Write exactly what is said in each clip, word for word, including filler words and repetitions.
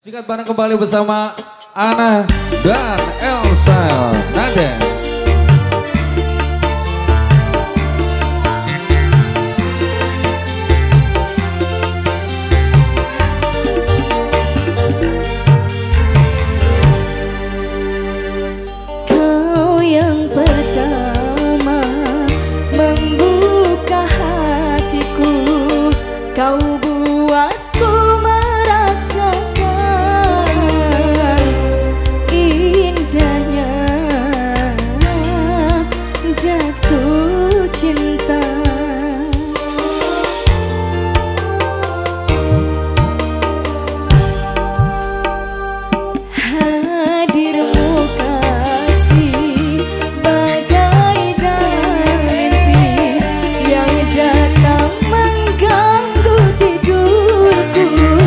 Sikat bareng kembali bersama Ana dan Elsa Naden. Kau yang pertama membuka hatiku, kau buatku merasakan indahnya jatuh cinta. Hadirmu kasih bagai dalam mimpi yang datang mengganggu tidurku.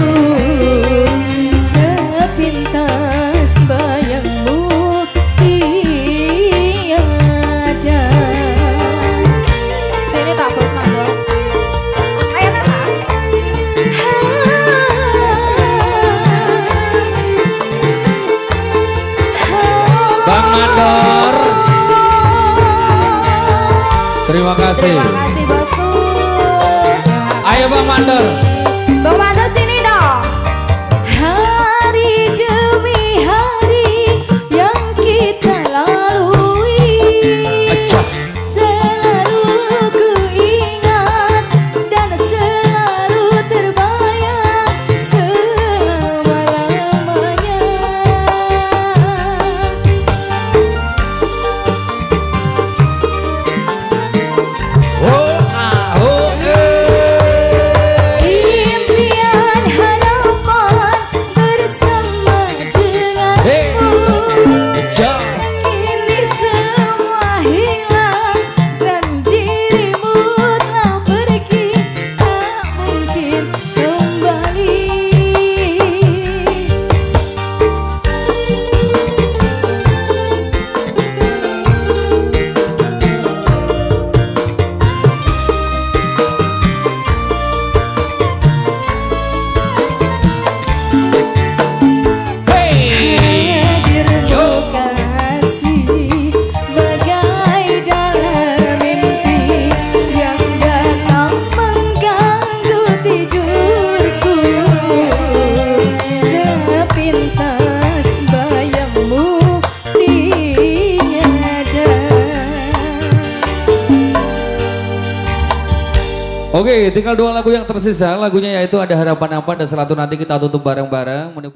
Sepintas bayangmu tiada. Sini tak bos mangga. Ayo nak. Bang Mandor, terima kasih. Terima kasih bosku. Ayo Bang Mandor. Bang Mandor sini dong. Hari demi hari yang kita lalui, Acah. selalu ku ingat dan selalu terbayang selama-lamanya. Oh ah oh eh. Impian harapan bersama Hey, denganmu. ja. Kini semua hilang dan dirimu telah pergi, tak mungkin kembali. Hey, Hadirmu kasih bagai dalam mimpi yang datang mengganggu tidurku. Sepintas bayangmu tiada. Oke, tinggal dua lagu yang tersisa. Lagunya yaitu Ada Harapan Apa dan setelah itu nanti kita tutup bareng-bareng.